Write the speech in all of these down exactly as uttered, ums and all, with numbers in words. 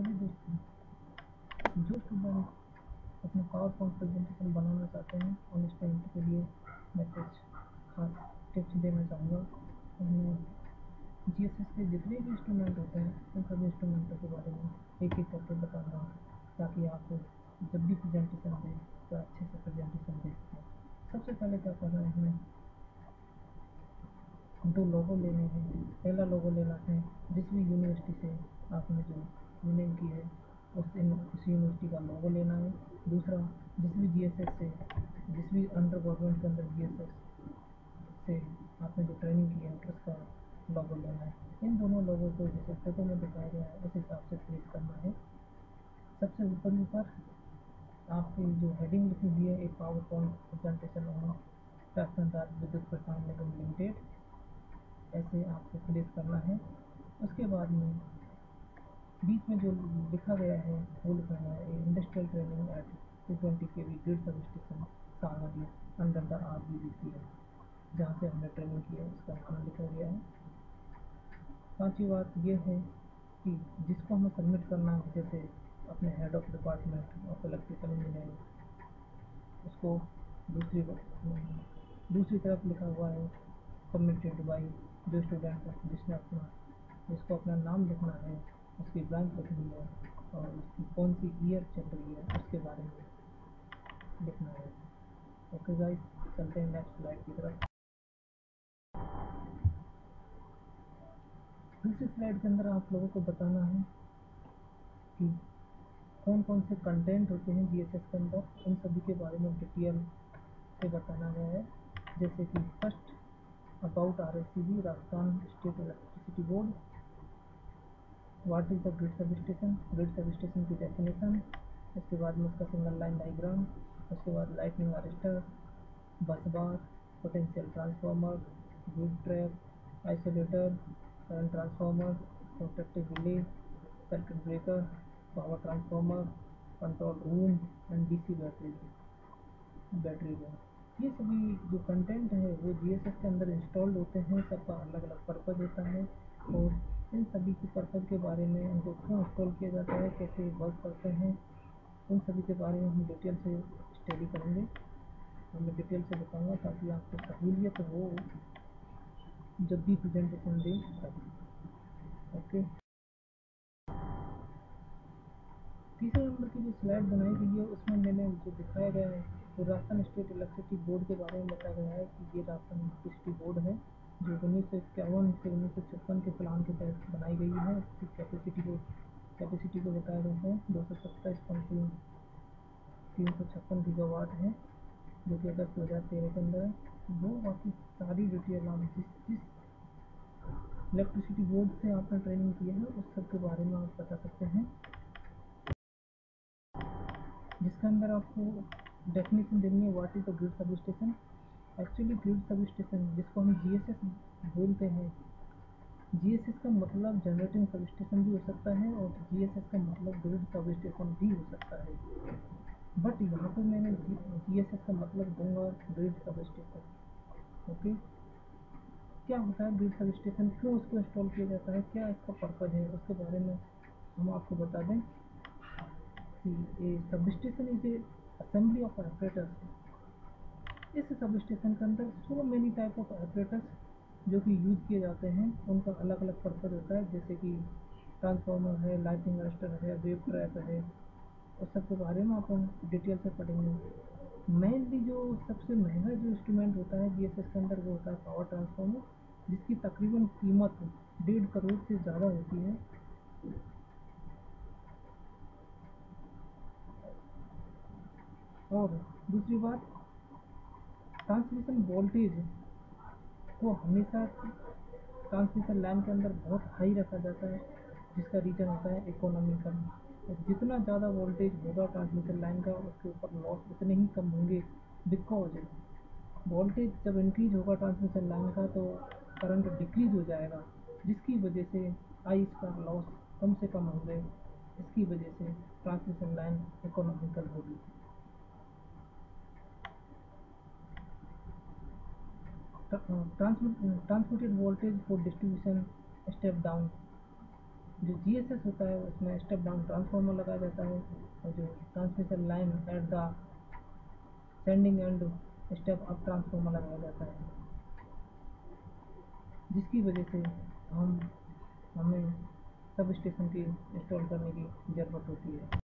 सभी दोस्तों, जो स्टूडेंट अपना पावर पॉइंट प्रेजेंटेशन बनाना चाहते हैं उन स्टूडेंट के लिए मैं कुछ खास टिप्स देना चाहूँगा। उनमें जी एस एस के जितने भी इंस्ट्रूमेंट होते हैं उन सभी इंस्ट्रूमेंटों के बारे में एक एक करके बताऊँगा, ताकि आप जब भी प्रेजेंटेशन दें तो अच्छे से प्रेजेंटेशन दे सकें। सबसे पहले क्या करना है, हमें दो लोगो लेने हैं। पहला लोगो लेना है जिस भी यूनिवर्सिटी से आपने जो यूनियन की है उस उस यूनिवर्सिटी का लोगो लेना है। दूसरा, जिस भी जी एस एस से जिस भी अंडर गवर्नमेंट के अंदर जी एस एस से आपने जो ट्रेनिंग की है उसका लोगो लेना है। इन दोनों लोगों को जैसे फोटो में दिखाया गया है उस हिसाब से प्लेस करना है। सबसे ऊपर ऊपर आपकी जो हेडिंग लिखी हुई है, एक power point presentation on Rajasthan Vidyut Prasaran Nigam limited, ऐसे आपको प्लेस करना है। उसके बाद में बीच में जो लिखा गया है वो लिखा गया है industrial training at two twenty K V grid sub station Sangli under the R B B C है, जहाँ से हमने ट्रेनिंग की है उसका नाम लिखा गया है। पांचवी बात ये है कि जिसको हमें सबमिट करना है, जैसे अपने head of department of electrical engineering, उसको दूसरी दूसरी तरफ लिखा हुआ है सबमिटेड बाई, जो स्टूडेंट जिसने अपना जिसको अपना नाम लिखना है, उसकी ब्रांच लिखनी है और उसकी कौन सी ईयर चल रही है उसके बारे में लिखना है। ओके गाइस, चलते हैं नेक्स्ट स्लाइड की तरफ। दूसरी स्लाइड के अंदर आप लोगों को बताना है कि कौन कौन से कंटेंट होते हैं जी एस एस के अंदर, उन सभी के बारे में डिटेल से बताना गया है। जैसे कि first about R S C B, Rajasthan state electricity board, what is the grid sub station, grid sub station की डेफिनेशन, उसके बाद में उसका सिंगल लाइन डायग्राम, उसके बाद lightning arrester, bus bar, potential transformer, grid trap, isolator, current transformer, protective relay, circuit breaker, power transformer, control room and D C battery battery room. ये सभी जो कंटेंट है वो जी एस एस के अंदर installed होते हैं। सबका अलग अलग पर्पज़ होता है और इन सभी के पर्पज़ के बारे में, इनको क्यों इंस्टॉल किया जाता है, कैसे वर्क करते हैं, उन सभी के बारे में हम डिटेल से स्टडी करेंगे। मैं डिटेल से बताऊंगा ताकि आपको सहूलियत हो जब भी प्रेजेंटेशन दें तब। ओके, तीसरे नंबर की जो स्लाइड बनाई गई है उसमें मैंने जो दिखाया गया है तो राजस्थान स्टेट इलेक्ट्रिसिटी बोर्ड के बारे में बताया गया है कि ये राजस्थान इलेक्ट्रिसिटी बोर्ड है जो उन्नीस सौ इक्यावन से उन्नीस सौ छप्पन के प्लान के तहत बनाई गई है। इसकी कैपेसिटी को कैपेसिटी को बताया गया है दो सौ सत्ताईस पॉइंट तीन तीन सौ छप्पन गीगावाट है, जो कि अगस्त दो हज़ार तेरह के अंदर है। वो बाकी सारी डिटेल आप जिस जिस इलेक्ट्रिसिटी बोर्ड से आपने ट्रेनिंग की है उस सब के बारे में आप बता सकते हैं, जिसके अंदर आपको डेफिनेशन देनी है what is the grid sub station. Actually grid sub station जिसको हम जी एस एस बोलते हैं, जी एस एस का मतलब जनरेटिंग सब स्टेशन भी हो सकता है और जी एस एस का मतलब ग्रिड सब स्टेशन भी हो सकता है, बट यहाँ पे मैंने जी एस एस का मतलब दूंगा ग्रिड सब स्टेशन। ओके, क्या होता है ग्रिड सब स्टेशन, क्यों उसको इंस्टॉल किया जाता है, क्या इसका पर्पज़ है, उसके बारे में हम आपको बता दें कि ये sub station is a assembly of operators. इस सब स्टेशन के अंदर so many type of operators जो कि यूज किए जाते हैं, उनका अलग अलग पर्पज़ होता है। जैसे कि ट्रांसफार्मर है, लाइटिंग अरेस्टर है, वेव ट्रैप है, उस सब के बारे में अपन डिटेल से पढ़ेंगे। मेनली जो सबसे महंगा जो इंस्ट्रूमेंट होता है जी एस एस के अंदर वो होता है पावर ट्रांसफार्मर, जिसकी तकरीबन कीमत डेढ़ करोड़ से ज़्यादा होती है। और दूसरी बात, ट्रांसमिशन वोल्टेज को हमेशा ट्रांसमिशन लाइन के अंदर बहुत हाई रखा जाता है, जिसका रीज़न होता है इकोनॉमिकल। जितना ज़्यादा वोल्टेज होगा ट्रांसमिशन लाइन का उसके ऊपर लॉस उतने ही कम होंगे, बिकॉज वोल्टेज जब इंक्रीज होगा ट्रांसमिशन लाइन का तो करंट डिक्रीज हो जाएगा, जिसकी वजह से आई का लॉस कम से कम होंगे। इसकी वजह से ट्रांसमिशन लाइन इकोनॉमिकल होगी। Transmitted voltage for distribution step down, जो जीएसएस होता है उसमें स्टेप डाउन ट्रांसफार्मर लगाया जाता है, और जो transmission line at the sending end step up transformer लगाया जाता है, जिसकी वजह से हम हमें सब स्टेशन की इंस्टॉल करने की ज़रूरत होती है।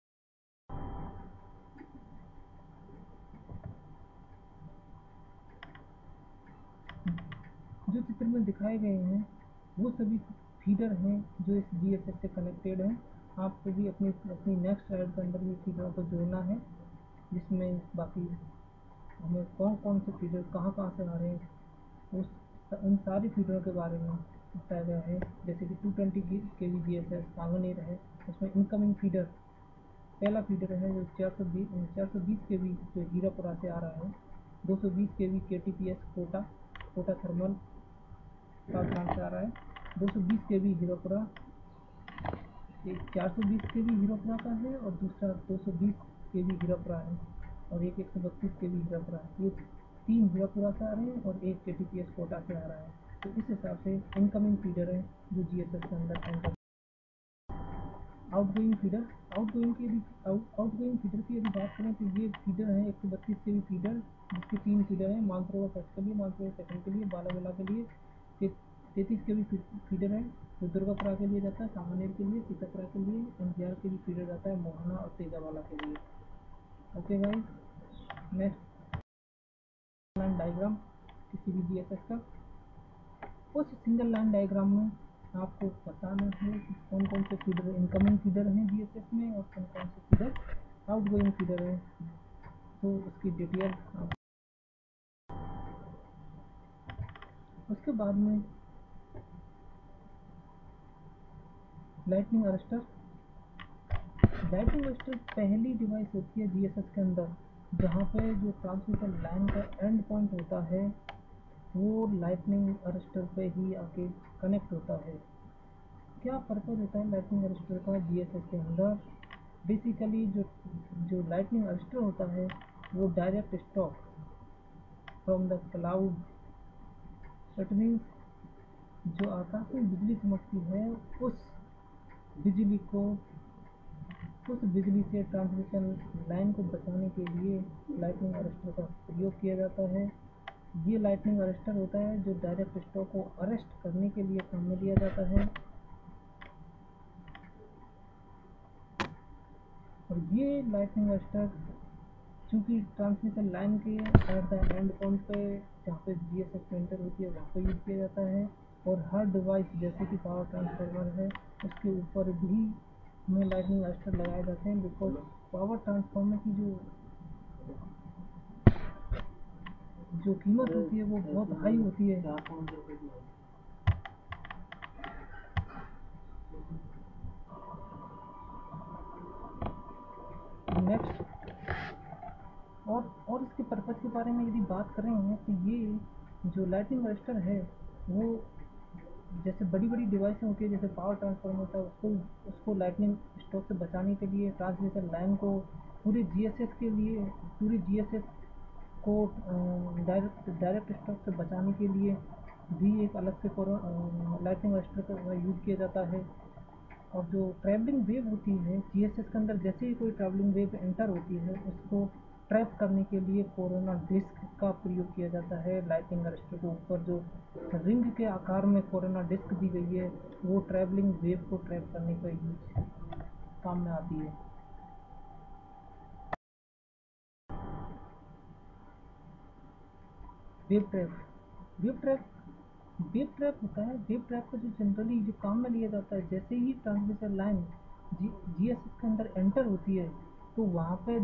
जो चित्र में दिखाए गए हैं वो सभी फीडर हैं जो इस जीएसएस से कनेक्टेड हैं। आपको भी अपनी अपनी नेक्स्ट स्लाइड के अंदर भी फीडरों को जोड़ना है, जिसमें बाकी हमें कौन कौन से फीडर कहाँ कहाँ से आ रहे हैं उस उन सारी फीडरों के बारे में बताया गया है। जैसे कि two twenty K V G S S Sanganer है, उसमें इनकमिंग फीडर पहला फीडर है जो चार सौ बीस चार सौ बीस के वी जो हीरापुरा से आ रहा है, दो सौ बीस K V K T P S Kota Kota thermal power plant से आ रहा है, दो सौ बीस के वी हीरापुरा, एक चार सौ बीस के वी हीरापुरा का है और दूसरा दो सौ बीस के वी हीरापुरा है, और एक एक सौ बत्तीस के वी हीरापुरा है। ये तीन हीरापुरा से आ रहे हैं और एक के टी पी एस कोटा से आ रहा है। तो इस हिसाब से इनकमिंग फीडर है जो जी एस एस के अंदर एंटर। आउटगोइंग फीडर आउटगोइंग की यदि आउटगोइंग फीडर की यदि बात करें तो ये फीडर है एक सौ बत्तीस के वी फीडर, जिसके तीन फीडर हैं, मानसरोवर फर्स्ट के लिए, मानसरोवर सेकंड के लिए, बालागोला के लिए। तैंतीस के वी फीडर है जो दुर्गापुरा के लिए जाता है, सांगनेर के लिए, सीतापुरा के लिए, एनजीआर के लिए फीडर जाता है मोहना और तेजावाला के लिए। Okay guys, next line diagram किसी भी जीएसएस का। उस सिंगल लाइन डायग्राम में आपको बताना है कि कौन कौन से फीडर इनकमिंग फीडर हैं जीएसएस में और कौन कौन से फीडर आउटगोइंग फीडर है, तो उसकी डिटेल। उसके बाद में लाइटनिंग अरेस्टर। लाइटनिंग अरेस्टर पहली डिवाइस होती है जीएसएस के अंदर जहाँ पे जो ट्रांसमिशन लाइन का एंड पॉइंट होता है वो लाइटनिंग अरेस्टर पे ही आके कनेक्ट होता है। क्या पर्पज़ होता है लाइटनिंग अरेस्टर का जीएसएस के अंदर? बेसिकली जो जो लाइटनिंग अरेस्टर होता है वो direct stock from the cloud, it means जो आकाश में बिजली चमकती है उस बिजली को उस बिजली से ट्रांसमिशन लाइन को बचाने के लिए लाइटनिंग अरेस्टर का प्रयोग किया जाता है। ये लाइटनिंग अरेस्टर होता है जो डायरेक्ट स्टॉक को अरेस्ट करने के लिए काम में लिया जाता है, और ये लाइटनिंग अरेस्टर चूँकि ट्रांसमिशन लाइन के एट द एंड पॉइंट पे जहाँ पे जीएसएस एंटर होती है वहाँ पे यूज़ किया जाता है, और हर डिवाइस जैसे कि पावर ट्रांसफार्मर है उसके ऊपर भी में लाइटनिंग अरेस्टर लगाए जाते हैं, बिकॉज पावर ट्रांसफार्मर की जो जो कीमत होती है वो बहुत हाई होती है। नेक्स्ट और और इसके पर्पज़ के बारे में यदि बात करें हैं तो ये जो लाइटनिंग अरेस्टर है वो जैसे बड़ी बड़ी डिवाइसें होती है, जैसे पावर ट्रांसफार्मर होता है, उसको उसको लाइटनिंग स्टॉक से बचाने के लिए ट्रांसमिशन लाइन को पूरे जीएसएस के लिए पूरे जीएसएस को डायरेक्ट डायरेक्ट स्टॉक से बचाने के लिए भी एक अलग से लाइटनिंग अरेस्टर का यूज़ किया जाता है। और जो ट्रैवलिंग वेव होती है जीएसएस के अंदर, जैसे ही कोई ट्रैवलिंग वेव एंटर होती है उसको ट्रैप करने के लिए कोरोना डिस्क का प्रयोग किया जाता है। लाइटनिंग अरेस्टर के ऊपर जो रिंग के आकार में कोरोना डिस्क दी गई है वो ट्रैवलिंग वेव को ट्रैप करने का यूज काम में आती है। Wave trap wave trap wave trap होता है। वेव ट्रैप का जो जनरली जो काम में लिया जाता है, जैसे ही ट्रांसमिशन लाइन जी जीएसएस के अंदर एंटर होती है तो वहाँ पे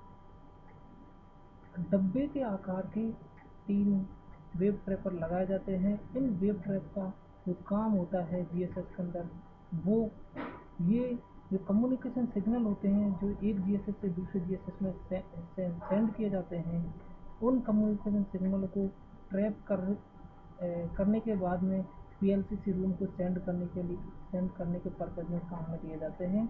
डब्बे के आकार के तीन वेव ट्रैपर लगाए जाते हैं। इन वेव ट्रैप का जो काम होता है जीएसएस के अंदर वो ये जो कम्युनिकेशन सिग्नल होते हैं जो एक जीएसएस से दूसरे जीएसएस में से, से, सेंड किए जाते हैं, उन कम्युनिकेशन सिग्नल को ट्रैप कर ए, करने के बाद में पीएलसी रूम को सेंड करने के लिए सेंड करने के पर्पज़ में काम में लिए जाते हैं।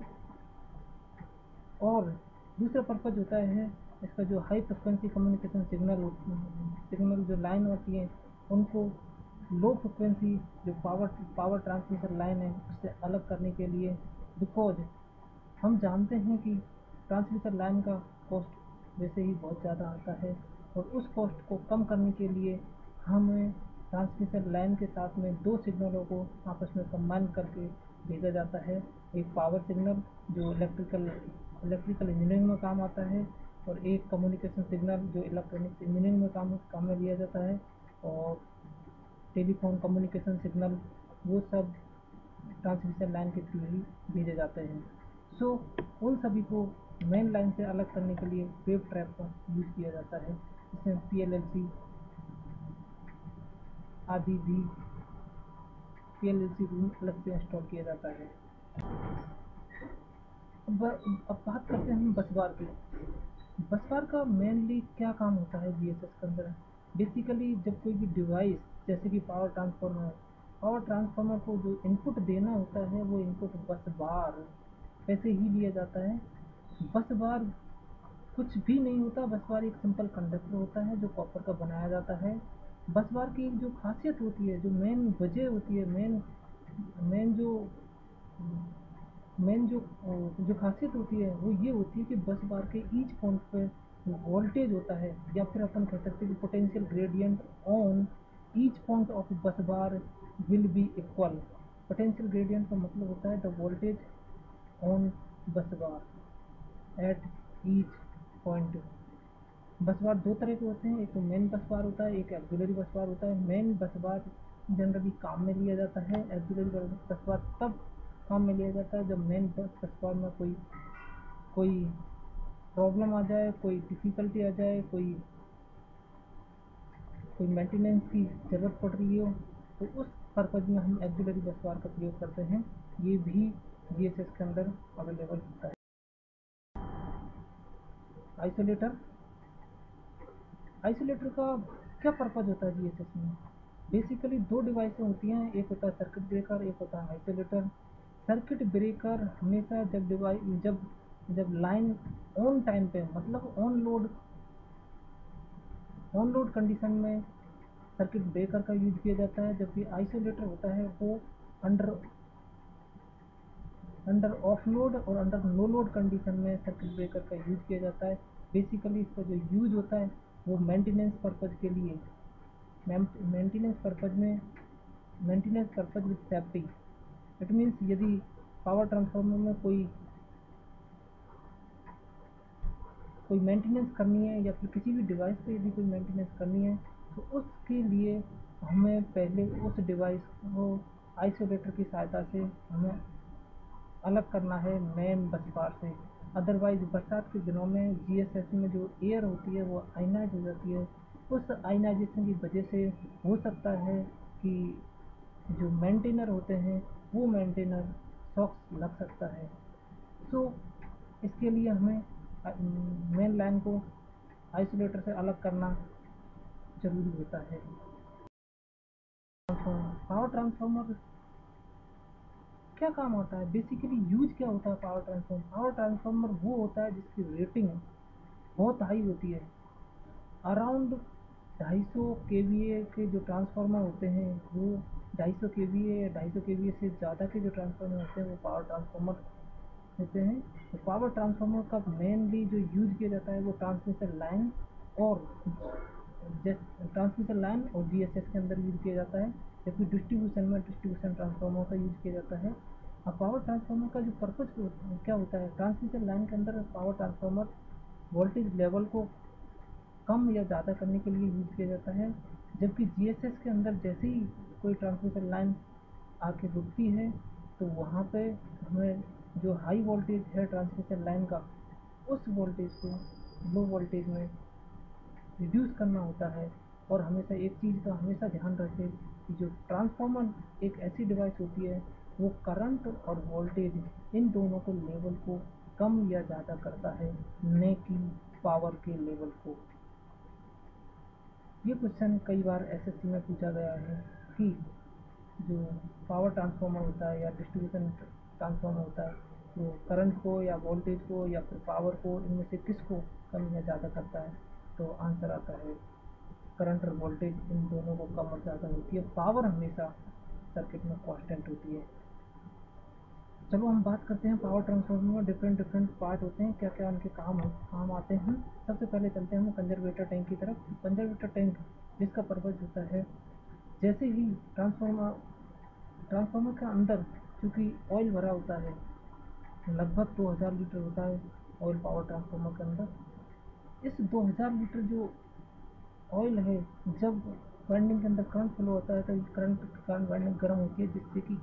और दूसरा पर्पज़ होता है इसका जो high frequency communication signal signal जो लाइन होती है उनको लो फ्रिक्वेंसी जो पावर पावर ट्रांसमिशन लाइन है उससे अलग करने के लिए, बिकॉज हम जानते हैं कि ट्रांसमिशन लाइन का कॉस्ट वैसे ही बहुत ज़्यादा आता है, और उस कॉस्ट को कम करने के लिए हमें ट्रांसमिशन लाइन के साथ में दो सिग्नलों को आपस में कंबाइन करके भेजा जाता है। एक पावर सिग्नल जो इलेक्ट्रिकल इलेक्ट्रिकल इंजीनियरिंग में काम आता है, और एक कम्युनिकेशन सिग्नल जो इलेक्ट्रॉनिक्स इंजीनियरिंग में काम काम में लिया जाता है, और टेलीफोन कम्युनिकेशन सिग्नल वो सब ट्रांसमिशन लाइन के थ्रू ही भेजे जाते हैं। सो so, उन सभी को मेन लाइन से अलग करने के लिए वेव ट्रैप का यूज़ किया जाता है, जिसमें पी एल एल सी आदि भी P L L C room अलग से इंस्टॉल किया जाता है। अब अब बात करते हैं हम बस बार की। बस बार का मेनली क्या काम होता है जी एस एस के अंदर? बेसिकली जब कोई भी डिवाइस जैसे कि पावर ट्रांसफार्मर पावर ट्रांसफार्मर को जो इनपुट देना होता है वो इनपुट बस बार वैसे ही लिया जाता है। बस बार कुछ भी नहीं होता, बस बार एक सिंपल कंडक्टर होता है जो कॉपर का बनाया जाता है। बस बार की जो खासियत होती है, जो मेन वजह होती है, मेन मेन जो मेन जो जो खासियत होती है वो ये होती है कि बस बार के ईच पॉइंट पे वोल्टेज होता है, या फिर अपन कह सकते हैं कि potential gradient on each point of bus bar will be equal. Potential gradient का मतलब होता है द वोल्टेज ऑन बस बार एट ईच पॉइंट। बस बार दो तरह के होते हैं, एक तो मेन बस बार होता है, एक एक्सिलरी बस बार होता है। मेन बस बार जनरली काम में लिया जाता है, एक्सिलरी बस बार तब काम में लिया जाता है जब मेन बस बार में कोई कोई प्रॉब्लम आ जाए, कोई डिफ़िकल्टी आ जाए, कोई कोई मेंटेनेंस की ज़रूरत पड़ रही हो, तो उस पर्पज़ में हम एक्सिलरी बस बार का प्रयोग करते हैं। ये भी जी एस एस के अंदर अवेलेबल होता है। आइसोलेटर आइसोलेटर का क्या पर्पज़ होता है जी एस एस में? बेसिकली दो डिवाइसें होती हैं, एक होता है सर्किट ब्रेकर, एक होता है आइसोलेटर। सर्किट ब्रेकर हमेशा जब डिवाइस जब जब लाइन ऑन टाइम पे, मतलब on load on load condition में सर्किट ब्रेकर का यूज किया जाता है, जबकि आइसोलेटर होता है वो अंडर अंडर ऑफ लोड और अंडर नो लोड कंडीशन में सर्किट ब्रेकर का यूज किया जाता है। बेसिकली इसका जो यूज होता है वो मेंटेनेंस पर्पज़ के लिए, मेंटेनेंस पर्पज़ में maintenance purpose with safety. It means यदि पावर ट्रांसफार्मर में कोई कोई मेंटेनेंस करनी है, या फिर किसी भी डिवाइस पे यदि कोई मेंटेनेंस करनी है, तो उसके लिए हमें पहले उस डिवाइस को आइसोलेटर की सहायता से हमें अलग करना है मेन बस बार से। अदरवाइज बरसात के दिनों में जी एस एस में जो एयर होती है वो आयनाइज हो जाती है। उस आयनाइजेशन की वजह से हो सकता है कि जो मेंटेनर होते हैं वो मेंटेनर शॉक लग सकता है। सो इसके लिए हमें मेन लाइन को आइसोलेटर से अलग करना जरूरी होता है। पावर ट्रांसफार्मर क्या काम आता है? बेसिकली यूज क्या होता है पावर ट्रांसफार्मर? पावर ट्रांसफार्मर वो होता है जिसकी रेटिंग बहुत हाई होती है। अराउंड ढाई सौ के वी ए के जो ट्रांसफार्मर होते हैं वो ढाई सौ के वी ए या ढाई सौ के वी ए से ज़्यादा के जो ट्रांसफार्मर होते हैं वो पावर ट्रांसफार्मर होते हैं। तो पावर ट्रांसफार्मर का मेनली जो यूज किया जाता है वो ट्रांसमिशन लाइन और ट्रांसमिशन लाइन और जी एस एस के अंदर यूज किया जाता है, जबकि डिस्ट्रीब्यूशन में डिस्ट्रीब्यूशन ट्रांसफार्मर का यूज किया जाता है। अब पावर ट्रांसफार्मर का जो पर्पज़ क्या होता है? ट्रांसमिशन लाइन के अंदर पावर ट्रांसफार्मर वोल्टेज लेवल को कम या ज़्यादा करने के लिए यूज किया जाता है, जबकि जी एस एस के अंदर जैसे ही कोई ट्रांसमिशन लाइन आके रुकती है तो वहाँ पे हमें जो हाई वोल्टेज है ट्रांसमिशन लाइन का, उस वोल्टेज को लो वोल्टेज में रिड्यूस करना होता है। और हमेशा एक चीज़ का हमेशा ध्यान रखें कि जो ट्रांसफार्मर एक ऐसी डिवाइस होती है वो करंट और वोल्टेज इन दोनों को लेवल को कम या ज़्यादा करता है, न कि पावर के लेवल को। ये क्वेश्चन कई बार एस एस सी में पूछा गया है कि जो पावर ट्रांसफार्मर होता है या डिस्ट्रीब्यूशन ट्रांसफार्मर होता है वो करंट को या वोल्टेज को या फिर पावर को, इनमें से किसको कम या ज़्यादा करता है? तो आंसर आता है करंट और वोल्टेज इन दोनों को कम और ज़्यादा होती है। पावर हमेशा सर्किट में कांस्टेंट होती है। चलो हम बात करते हैं पावर ट्रांसफार्मर में डिफरेंट डिफरेंट पार्ट होते हैं, क्या क्या उनके काम काम आते हैं। सबसे पहले चलते हैं हम कंजर्वेटर टैंक की तरफ। कंजर्वेटर टैंक जिसका पर्पज होता है, जैसे ही ट्रांसफार्मर ट्रांसफार्मर के अंदर चूँकि ऑयल भरा होता है, लगभग दो हज़ार लीटर होता है ऑयल पावर ट्रांसफार्मर के अंदर। इस दो हज़ार लीटर जो ऑयल है, जब वाइंडिंग के अंदर करंट फ्लो होता है तो करंट के कारण वाइंडिंग गर्म होती है, जिससे कि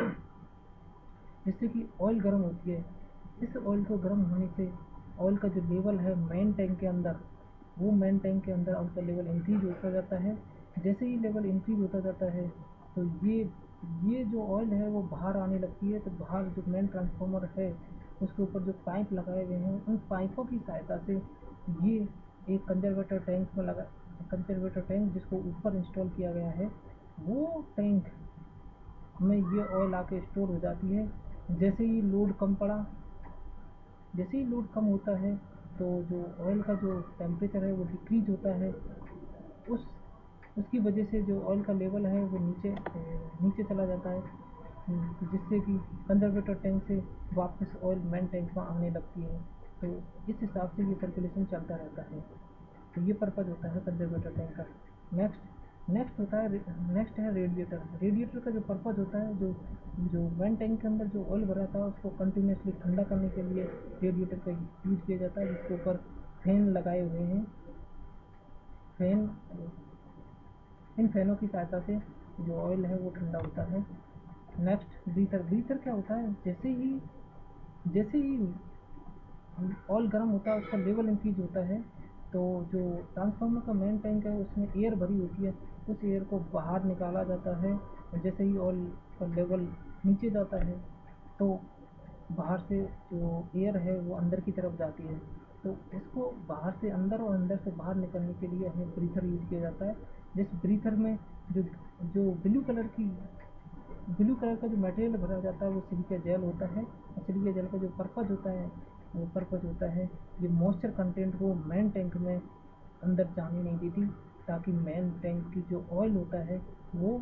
जिससे कि ऑयल गर्म होती है। इस ऑयल को गर्म होने से ऑयल का जो लेवल है मेन टैंक के अंदर, वो मेन टैंक के अंदर ऑयल का लेवल इंक्रीज होता जाता है। जैसे ही लेवल इंक्रीज होता जाता है तो ये ये जो ऑयल है वो बाहर आने लगती है। तो बाहर जो मेन ट्रांसफार्मर है उसके ऊपर जो पाइप लगाए गए हैं, उन पाइपों की सहायता से ये एक कंजर्वेटर टैंक में लगा कंजर्वेटर टैंक जिसको ऊपर इंस्टॉल किया गया है, वो टैंक में ये ऑयल आके स्टोर हो जाती है। जैसे ही लोड कम पड़ा जैसे ही लोड कम होता है तो जो ऑयल का जो टेम्परेचर है वो डिक्रीज होता है। उस उसकी वजह से जो ऑयल का लेवल है वो नीचे नीचे चला जाता है, जिससे कि कंजर्वेटर टैंक से वापस ऑयल मेन टैंक में आने लगती है। तो इस हिसाब से ये सर्कुलेशन चलता रहता है। तो ये पर्पज़ होता है कंजर्वेटर टैंक का। नेक्स्ट नेक्स्ट होता है नेक्स्ट है रेडिएटर। रेडिएटर का जो पर्पज़ होता है, जो जो मेन टैंक के अंदर जो ऑयल भरा था उसको कंटिन्यूसली ठंडा करने के लिए रेडिएटर का यूज किया जाता है, जिसके ऊपर फैन लगाए हुए हैं। फैन इन फैनों की सहायता से जो ऑयल है वो ठंडा होता है। Next breather. ब्रीथर क्या होता है, जैसे ही जैसे ही ऑयल गर्म होता है उसका लेवल इंक्रीज होता है, तो जो ट्रांसफार्मर का मेन टैंक है उसमें एयर भरी होती है, उस एयर को बाहर निकाला जाता है। जैसे ही ऑयल का लेवल नीचे जाता है तो बाहर से जो एयर है वो अंदर की तरफ जाती है। तो इसको बाहर से अंदर और अंदर से बाहर निकलने के लिए हमें ब्रीथर यूज किया जाता है। जिस ब्रीथर में जो जो ब्लू कलर की ब्लू कलर का जो मटेरियल भरा जाता है वो सिलिका जेल होता है। और सिलिका जेल का जो पर्पज़ होता है वो पर्पज़ होता है ये मॉइस्चर कंटेंट को मेन टैंक में अंदर जाने नहीं देती, ताकि मेन टैंक की जो ऑयल होता है वो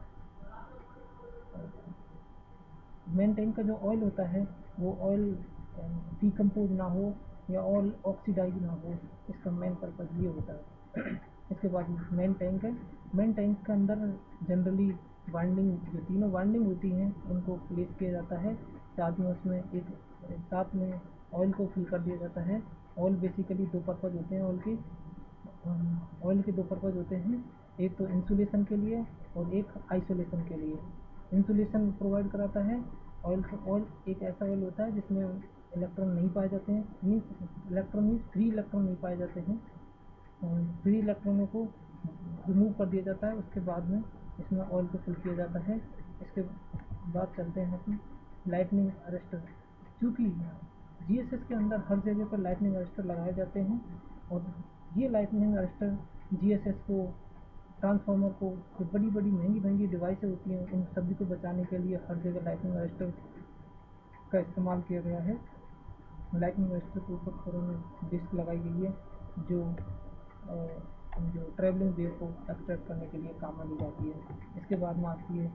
मेन टैंक का जो ऑयल होता है वो ऑयल डिकम्पोज ना हो या ऑयल ऑक्सीडाइज ना हो। इसका मेन पर्पज़ ये होता है। इसके बाद मेन टैंक है। मेन टैंक के अंदर जनरली वाइंडिंग जो तीनों वाइंडिंग होती हैं उनको प्लेस किया जाता है। साथ में उसमें एक साथ में ऑयल को फिल कर दिया जाता है। ऑयल बेसिकली दो पर्पज़ होते हैं ऑयल के ऑयल के दो पर्पज़ होते हैं, एक तो इंसुलेशन के लिए और एक आइसोलेशन के लिए। इंसुलेशन प्रोवाइड कराता है ऑयल। ऑयल एक ऐसा ऑयल होता है जिसमें इलेक्ट्रॉन नहीं पाए जाते हैं, means electron means free electron नहीं पाए जाते हैं। फ्री इलेक्ट्रॉनों को रिमूव कर दिया जाता है, उसके बाद में इसमें ऑयल को फिल किया जाता है। इसके बाद चलते हैं अपन लाइटनिंग अरेस्टर। चूँकि जीएसएस के अंदर हर जगह पर लाइटनिंग अरेस्टर लगाए जाते हैं, और ये लाइटनिंग अरेस्टर जीएसएस को ट्रांसफार्मर को जो बड़ी बड़ी महंगी महंगी डिवाइसें होती हैं उन सभी को बचाने के लिए हर जगह लाइटनिंग अरेस्टर का इस्तेमाल किया गया है। लाइटनिंग अरेस्टर के ऊपर थोड़ा में डिस्क लगाई गई है जो जो ट्रैवलिंग वेव को एक्सट्रैक्ट करने के लिए काम में ली जाती है। इसके बाद में आती है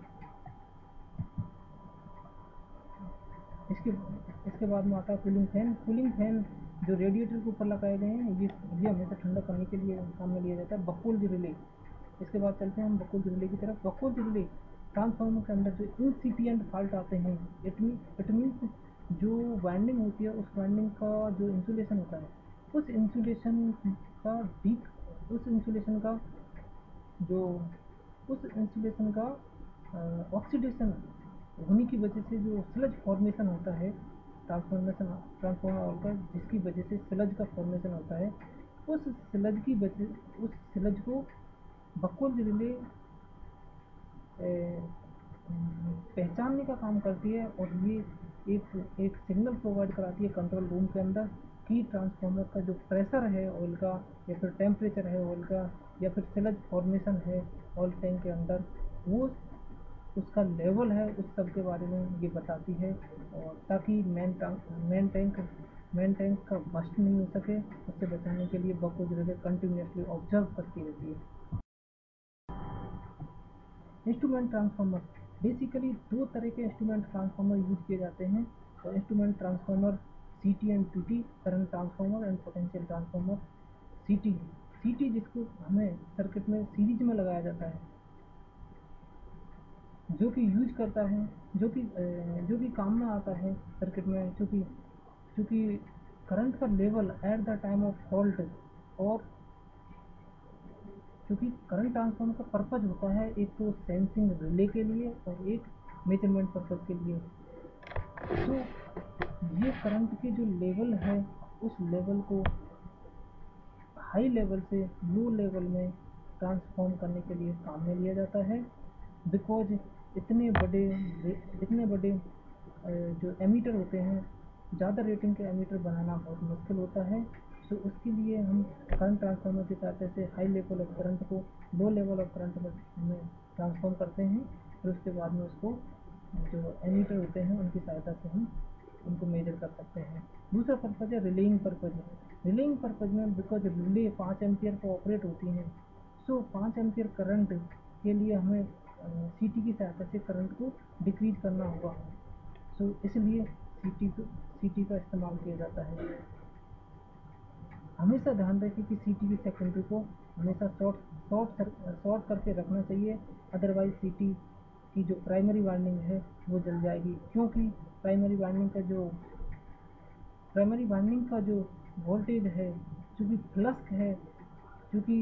इसके इसके बाद में आता है कूलिंग फैन। कूलिंग फैन जो रेडिएटर के ऊपर लगाए गए हैं, ये ये हमेशा ठंडा करने के लिए काम में लिया जाता है। Buchholz relay. इसके बाद चलते हैं हम बकौल्ड रिले की तरफ। बकौल्ड रिले ट्रांसफार्मर के अंदर जो इंसिपिएंट फॉल्ट आते हैं, इट मीन इट मीन्स जो वाइंडिंग होती है उस वाइंडिंग का जो इंसुलेशन होता है, उस इंसुलेशन का डीप उस इंसुलेशन का जो उस इंसुलेशन का ऑक्सीडेशन होने की वजह से जो स्लज फॉर्मेशन होता है ट्रांसफॉर्मेशन ट्रांसफॉर्मर ऑयल का, जिसकी वजह से स्लज का फॉर्मेशन होता है, उस स्लज की वजह उस स्लज को बकौल्ड रिले पहचानने का काम करती है। और ये एक एक सिग्नल प्रोवाइड कराती है कंट्रोल रूम के अंदर कि ट्रांसफार्मर का जो प्रेशर है ऑयल का, या फिर टेम्परेचर है ऑयल का, या फिर स्लज फॉर्मेशन है ऑयल टैंक के अंदर, वो उसका लेवल है, उस सब के बारे में ये बताती है। और ताकि main main tank main tank का बस्ट नहीं हो सके, उससे बचाने के लिए बकौल्ड रिले कंटिन्यूसली ऑब्जर्व करती रहती है। इंस्ट्रूमेंट ट्रांसफार्मर, बेसिकली दो तरह के इंस्ट्रूमेंट ट्रांसफार्मर यूज किए जाते हैं। तो instrument transformer C T and P T, current transformer and potential transformer. C T C T जिसको हमें सर्किट में सीरीज में लगाया जाता है, जो कि यूज करता है, जो कि जो कि काम में आता है सर्किट में, चूँकि चूँकि करंट का level at the time of fault, और क्योंकि करंट ट्रांसफार्मर का पर्पज होता है एक तो सेंसिंग रिले के लिए और एक मेजरमेंट पर्पज के लिए। तो ये करंट के जो लेवल है उस लेवल को हाई लेवल से लो लेवल में ट्रांसफॉर्म करने के लिए काम में लिया जाता है। बिकॉज इतने बड़े इतने बड़े जो एमीटर होते हैं, ज़्यादा रेटिंग के एमीटर बनाना बहुत मुश्किल होता है। तो उसके लिए हम करंट ट्रांसफार्मर की सहायता से हाई लेवल ऑफ करंट को लो लेवल ऑफ करंट में ट्रांसफॉर्म करते हैं। फिर उसके बाद में उसको जो एमीटर होते हैं उनकी सहायता से हम उनको मेजर कर सकते हैं। दूसरा पर्पज है रिलेइंग पर्पज। रिलेइंग पर्पज में बिकॉज रिले पाँच एम्पियर पर ऑपरेट होती हैं, सो पाँच एम्पियर करंट के लिए हमें सी टी की सहायता से करंट को डिक्रीज करना होगा। सो इसलिए सी टी को सी टी का इस्तेमाल किया जाता है। हमेशा ध्यान रखें कि सी टी की सेकेंडरी को हमेशा शॉर्ट शॉर्ट शॉर्ट करके रखना चाहिए, अदरवाइज सी टी की जो प्राइमरी वाइंडिंग है वो जल जाएगी। क्योंकि प्राइमरी वाइंडिंग का जो प्राइमरी वाइंडिंग का जो वोल्टेज है, चूँकि फ्लक्स है, चूँकि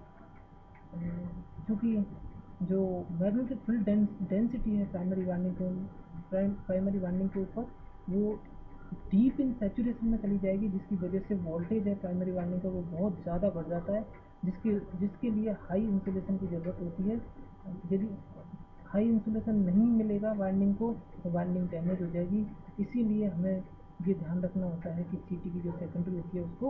चूँकि जो मैग्नेटिक फील्ड डेंसिटी है प्राइमरी वाइंडिंग को प्राइमरी वाइंडिंग के ऊपर, वो डीप इन सैचुरेशन में चली जाएगी, जिसकी वजह से वोल्टेज है प्राइमरी वाइंडिंग का वो बहुत ज़्यादा बढ़ जाता है, जिसके जिसके लिए हाई इंसुलेशन की ज़रूरत होती है। यदि हाई इंसुलेशन नहीं मिलेगा वाइंडिंग को तो वाइंडिंग डैमेज हो जाएगी। इसीलिए हमें ये ध्यान रखना होता है कि सी टी की जो सेकेंडरी होती है उसको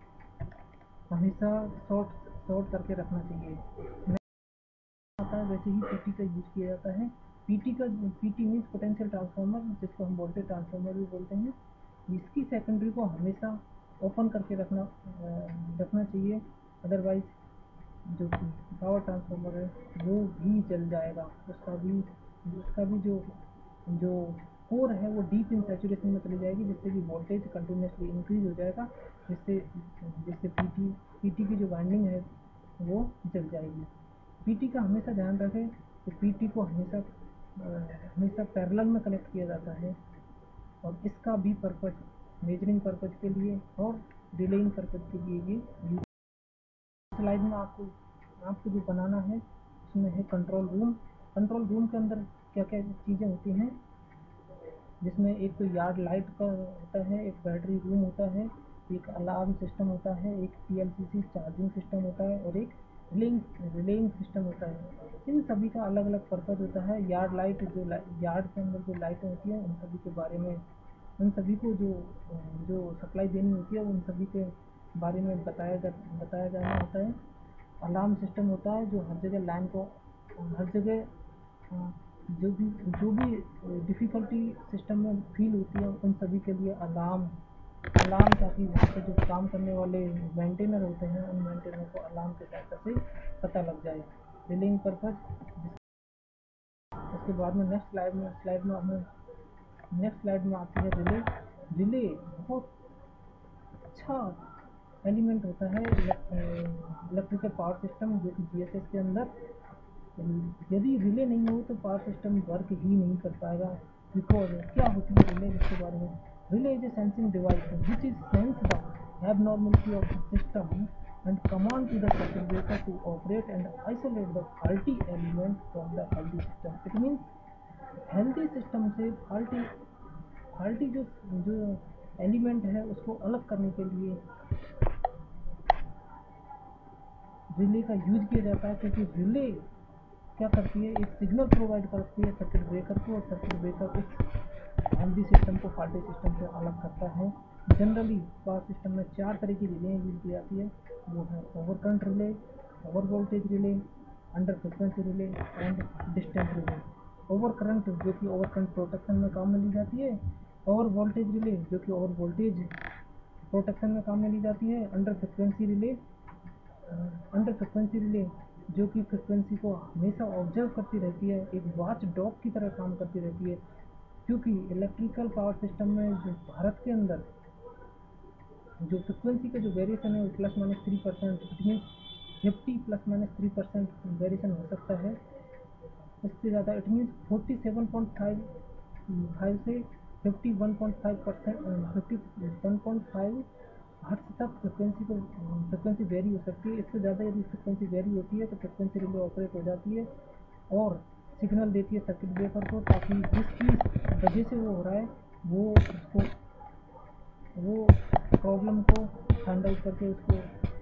हमेशा शॉर्ट शॉर्ट करके रखना चाहिए। आता है वैसे ही पी टी का यूज़ किया जाता है। पी टी का P T means potential transformer, जिसको हम वोल्टेज ट्रांसफार्मर भी बोलते हैं। इसकी सेकेंडरी को हमेशा ओपन करके रखना रखना चाहिए, अदरवाइज जो पावर ट्रांसफार्मर है वो भी जल जाएगा। उसका भी उसका भी जो जो कोर है वो डीप इन सैचुरेशन में चली जाएगी, जिससे कि वोल्टेज कंटिन्यूसली इंक्रीज हो जाएगा, जिससे जिससे पी टी पी टी की जो वाइंडिंग है वो जल जाएगी। पी टी का हमेशा ध्यान रखें कि पी टी को हमेशा हमेशा पैरेलल में कनेक्ट किया जाता है, और इसका भी पर्पज मेजरिंग पर्पज के लिए और रिलेइंग पर्पज के लिए ये यूज। स्लाइड में आपको आपको जो बनाना है उसमें है कंट्रोल रूम। कंट्रोल रूम के अंदर क्या क्या चीज़ें होती हैं, जिसमें एक तो यार्ड लाइट का होता है, एक बैटरी रूम होता है, एक अलार्म सिस्टम होता है, एक P L C C charging system होता है, और एक रिलेइंग रिलेइंग सिस्टम होता है। इन सभी का अलग अलग पर्पज होता है। यार्ड लाइट जो यार्ड के अंदर जो लाइटें होती हैं उन सभी के बारे में उन सभी को जो जो सप्लाई देनी होती है उन सभी के बारे में बताया जा बताया जाना होता है। अलार्म सिस्टम होता है जो हर जगह लाइन को हर जगह जो भी जो भी डिफ़िकल्टी सिस्टम में फील होती है उन सभी के लिए अलार्म अलार्म ताकि वहाँ पे जो काम करने वाले मेंटेनर होते हैं उन मेंटेनर को अलार्म के सहायता से पता लग जाए। Relaying purpose. उसके बाद में नेक्स्ट स्लाइड में स्लाइड में हमें नेक्स्ट स्लाइड में आती है रिले। रिले बहुत अच्छा एलिमेंट होता है इलेक्ट्रिकल पावर सिस्टम, जो कि जी एस एस के अंदर यदि रिले नहीं हो तो पावर सिस्टम वर्क ही नहीं कर पाएगा। बिकॉज क्या होती है रिले, इसके बारे में। Relay is a sensing device which is sense the abnormality of the system and command to the circuit breaker to operate and isolate the faulty element from the healthy system. It means healthy system से faulty faulty जो जो element है उसको अलग करने के लिए relay का यूज किया जाता है, क्योंकि रिले क्या करती है, एक सिग्नल प्रोवाइड करती है सर्किट ब्रेकर को, और सर्किट ब्रेकर उस हेल्दी सिस्टम को फाल्टी सिस्टम से अलग करता है। जनरली पावर सिस्टम में चार तरह की रिले यूज की जाती है, वो है over current relay, over voltage relay, under frequency relay and distance relay. Over current जो कि ओवर करंट प्रोटेक्शन में काम में ली जाती है, ओवर वोल्टेज रिले जो कि ओवर वोल्टेज प्रोटेक्शन में काम में ली जाती है, under frequency relay under frequency relay जो कि फ्रिक्वेंसी को हमेशा ऑब्जर्व करती रहती है, एक वॉच डॉग की तरह काम करती रहती है। क्योंकि इलेक्ट्रिकल पावर सिस्टम में जो भारत के अंदर जो फ्रिक्वेंसी का जो वेरिएशन है वो plus minus three percent it means fifty plus minus three percent variation हो सकता है। इससे ज़्यादा it means forty seven point five five से fifty one point five percent fifty one point five hertz तक फ्रिक्वेंसी को फ्रिक्वेंसी वेरी हो सकती है। इससे ज़्यादा यदि फ्रिक्वेंसी वेरी होती है तो फ्रिक्वेंसी रिले ऑपरेट हो जाती है और सिग्नल देती है सर्किट ब्रेकर को, ताकि जिस चीज़ वजह से वो हो रहा है वो उसको वो प्रॉब्लम को फाइंड आउट करके उसको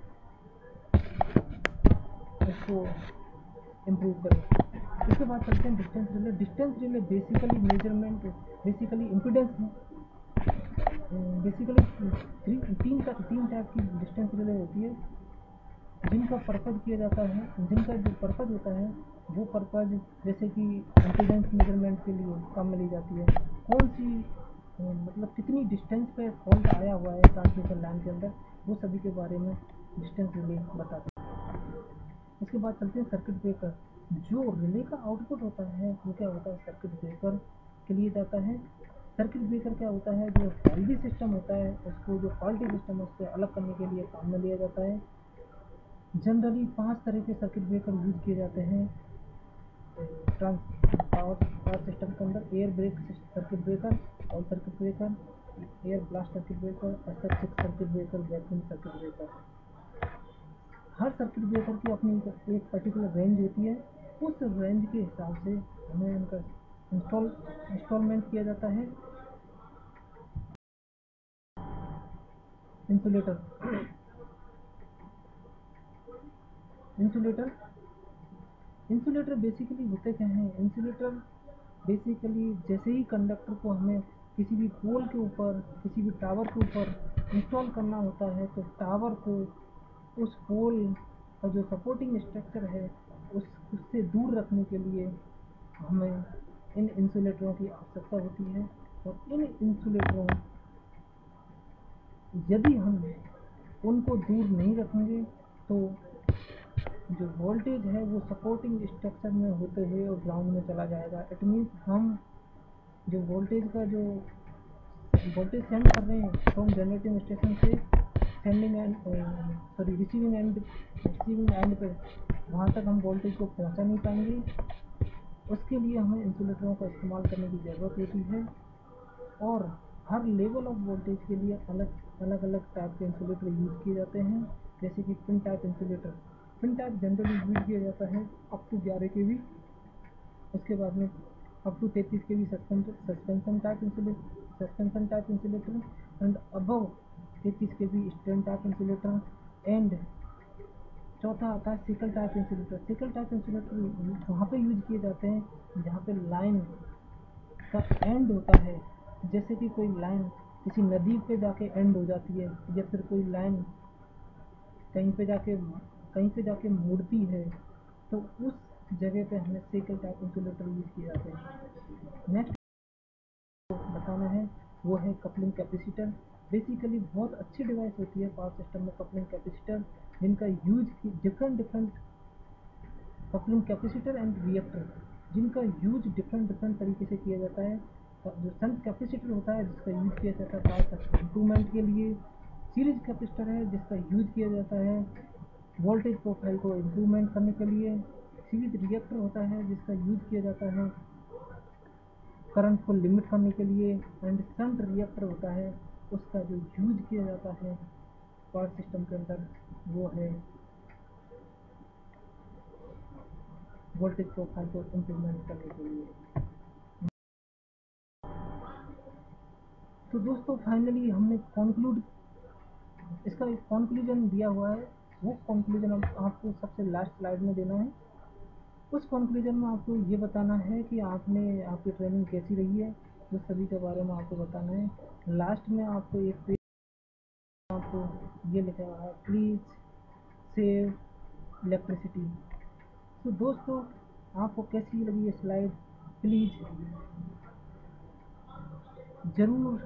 उसको इम्प्रूव करें। इसके बाद चलते हैं distance relay. Distance relay basically measurement basically impedance basically तीन का तीन टाइप की डिस्टेंस रिले होती है जिनका पर्पज़ किया जाता है जिनका जो पर्पज़ होता है वो पर्पज़ जैसे कि इम्पीडेंस मेजरमेंट के लिए काम में ली जाती है। कौन सी मतलब कितनी डिस्टेंस पे फॉल्ट आया हुआ है ट्रांसमिशन लाइन के अंदर, वो सभी के बारे में डिस्टेंस रिले बताते हैं। इसके बाद चलते हैं सर्किट ब्रेकर। जो रिले का आउटपुट होता है वो क्या होता है, सर्किट ब्रेकर के लिए जाता है। सर्किट ब्रेकर क्या होता है, जो हेल्दी सिस्टम होता है उसको जो फॉल्टी सिस्टम है उससे अलग करने के लिए काम में लिया जाता है। जनरली पांच तरह के सर्किट ब्रेकर यूज किए जाते हैं ट्रांस पावर पावर सिस्टम के अंदर। Air break circuit breaker, oil circuit breaker, air blast circuit breaker, SH circuit breaker, vacuum circuit breaker. हर सर्किट ब्रेकर की अपनी एक पर्टिकुलर रेंज होती है। उस रेंज के हिसाब से हमें उनका इंस्टॉल इंस्टॉलमेंट किया जाता है। इंसुलेटर इंसुलेटर इंसुलेटर बेसिकली होते क्या हैं, इंसुलेटर बेसिकली जैसे ही कंडक्टर को हमें किसी भी पोल के ऊपर किसी भी टावर के ऊपर इंस्टॉल करना होता है तो टावर को उस पोल का जो सपोर्टिंग स्ट्रक्चर है उस उससे दूर रखने के लिए हमें इन इंसुलेटरों की आवश्यकता होती है। और इन इंसुलेटरों यदि हम उनको दूर नहीं रखेंगे तो जो वोल्टेज है वो सपोर्टिंग स्ट्रक्चर में होते हुए और ग्राउंड में चला जाएगा। इट मीन्स हम जो वोल्टेज का जो वोल्टेज सेंड कर रहे हैं फ्रॉम जनरेटिंग स्टेशन से sending end sorry receiving end receiving end पे वहाँ तक हम वोल्टेज को पहुँचा नहीं पाएंगे। उसके लिए हमें इंसुलेटरों का इस्तेमाल करने की ज़रूरत होती है और हर लेवल ऑफ वोल्टेज के लिए अलग अलग अलग टाइप के इंसुलेटर यूज़ किए जाते हैं। जैसे कि pin type insulator pin type generally use किया जाता है अप टू ग्यारह के वी, उसके बाद में अप टू तैंतीस K V suspension type insulator suspension type insulator and above तैंतीस K V strain type insulator. And चौथा आता है shackle type insulator. Shackle type insulator वहाँ पे यूज किए जाते हैं जहाँ पे लाइन का एंड होता है, जैसे कि कोई लाइन किसी नदी पे जाके एंड हो जाती है या फिर कोई लाइन कहीं पे जाके कहीं पे जाके मुड़ती है तो उस जगह पे हमें सिकल टाइप इंसुलेटर यूज किए जाते हैं। नेक्स्ट बताना है वो है कपलिंग कैपेसिटर। बेसिकली बहुत अच्छी डिवाइस होती है पावर सिस्टम में कपलिंग कैपेसिटर, जिनका use different different coupling capacitor and reactor जिनका यूज डिफरेंट डिफरेंट तरीके से किया जाता है। जो शंट कैपेसिटर होता है जिसका यूज किया जाता है पावर इंप्रूवमेंट के लिए। सीरीज कैपेसिटर है जिसका यूज किया जाता है वोल्टेज प्रोफाइल को इम्प्रूवमेंट करने के लिए। सीरीज रिएक्टर होता है जिसका यूज किया जाता है करंट को लिमिट करने के लिए। एंड शंट रिएक्टर होता है उसका जो यूज किया जाता है पावर सिस्टम के अंदर वो है वोल्टेज प्रोफाइल को इम्प्रूवमेंट करने के लिए। तो दोस्तों फाइनली हमने कंक्लूड इसका एक कंक्लूजन दिया हुआ है, वो कंक्लूजन आपको सबसे लास्ट स्लाइड में देना है। उस कंक्लूजन में आपको ये बताना है कि आपने आपकी ट्रेनिंग कैसी रही है, उस सभी के बारे में आपको बताना है। लास्ट में आपको एक पेज आपको ये लिखा हुआ है प्लीज़ सेव इलेक्ट्रिसिटी। तो दोस्तों आपको कैसी लगी ये स्लाइड, प्लीज़ ज़रूर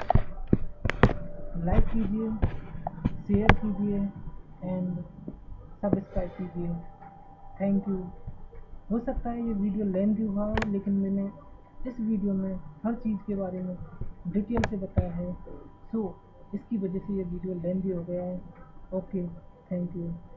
लाइक कीजिए, शेयर कीजिए एंड सब्सक्राइब कीजिए। Thank you. हो सकता है ये वीडियो लेंथी हुआ हो, लेकिन मैंने इस वीडियो में हर चीज़ के बारे में डिटेल से बताया है, सो इसकी वजह से ये वीडियो लेंथी हो गया है। Okay, thank you.